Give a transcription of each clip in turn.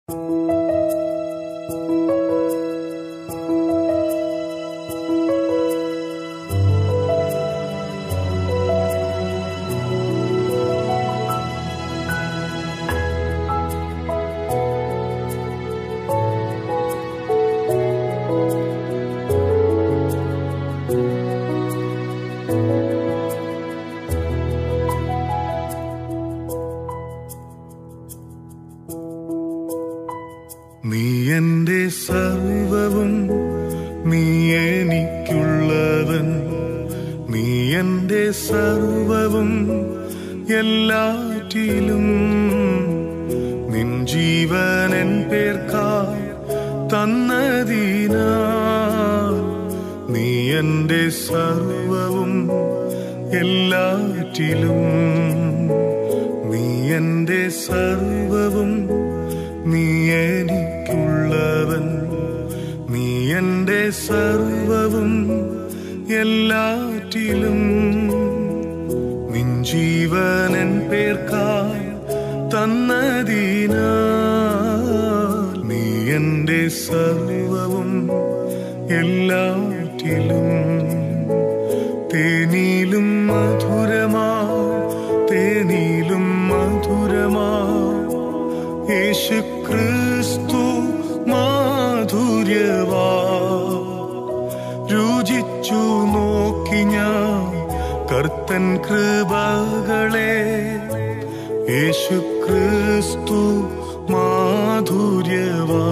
നീ എന്റെ സർവവും, നീ എനിക്കുള്ളവൻ, നീ എന്റെ സർവവും എല്ലാറ്റിലും. നിൻ ജീവൻ എൻ പേർക്കായി തന്നതിനാൽ നീ എന്റെ സർവവും എല്ലാറ്റിലും. നീ എന്റെ സർവവും, നീ എനിക്കുള്ളവൻ, നീ എന്റെ സർവവും എല്ലാറ്റിലും. നിൻ ജീവൻ എൻ പേർക്കായി തന്നതിനാൽ നീ എന്റെ സർവവും എല്ലാറ്റിലും. തേനിലും മധുരമാ, തേനിലും മധുരമാ യേശു ക്രിസ്തു മാധുര്യവാ. രുചിച്ചു നോക്കി ഞാൻ കർത്തൻ കൃപകളെ, യേശു ക്രിസ്തു മാധുര്യവാ.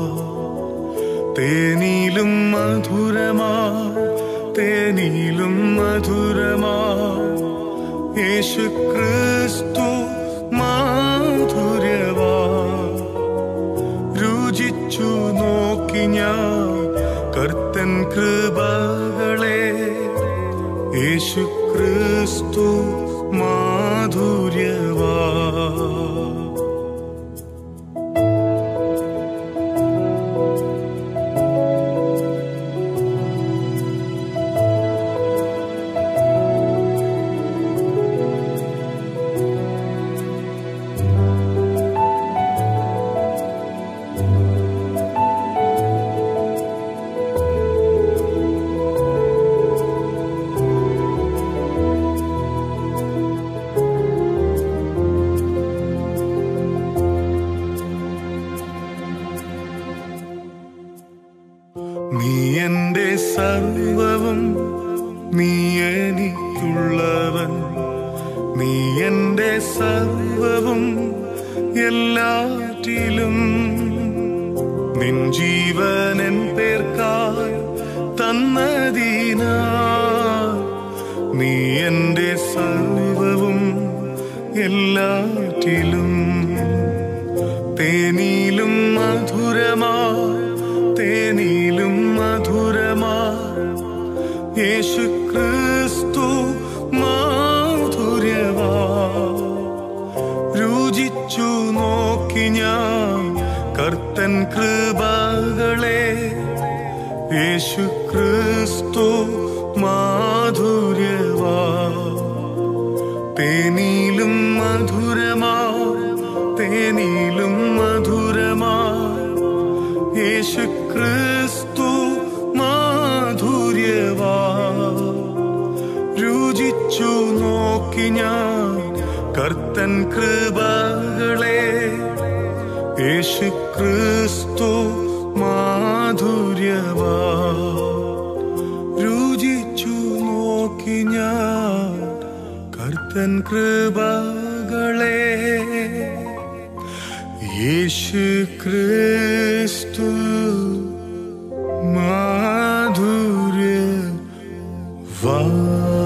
തേനിലും മധുരമാ, തേനിലും മധുരമാ യേശു ക്രിസ്തു മാധുര്യവാ. രുചിച്ചു നോക്കി ഞാൻ കർത്തൻ കൃപകളെ, യേശു ക്രിസ്തു മാധുര്യവാ. നീ എന്റെ സർവവും, നീ എനിക്കുള്ളവൻ, നീ എന്റെ സർവവും എല്ലാറ്റിലും. നിൻ ജീവൻ എൻ പേർക്കായി തന്നതിനാൽ നീ എന്റെ സർവവും എല്ലാറ്റിലും. തേനിലും മധുരമാ, തേനിലും മധുരമാ യേശു ക്രിസ്തു മാധുര്യവാ. രുചിച്ചു നോക്കി ഞാൻ കർത്തൻ കൃപകളെ, യേശു ക്രിസ്തു മാധുര്യവാ. തേനിലും മധുരമാ, തേനിലും മധുരമാ യേശു ക്രിസ്തു മാധുര്യവാ. രുചിച്ചു നോക്കി ഞാൻ കർത്തൻ കൃപകളെ, യേശു ക്രിസ്തു മാധുര്യവാ. രുചിച്ചു നോക്കി ഞാൻ കർത്തൻ കൃപകളെ, യേശു ക്രിസ്തു മാധുര്യവാ.